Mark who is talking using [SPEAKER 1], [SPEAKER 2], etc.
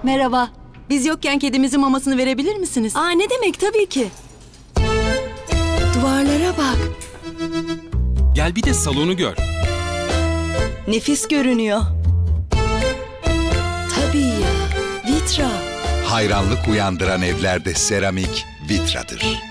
[SPEAKER 1] Merhaba. Biz yokken kedimizin mamasını verebilir misiniz?
[SPEAKER 2] Aa, ne demek, tabii ki. Duvarlara bak.
[SPEAKER 3] Gel bir de salonu gör.
[SPEAKER 2] Nefis görünüyor. Tabii ya. Vitra.
[SPEAKER 4] Hayranlık uyandıran evlerde seramik Vitra'dır.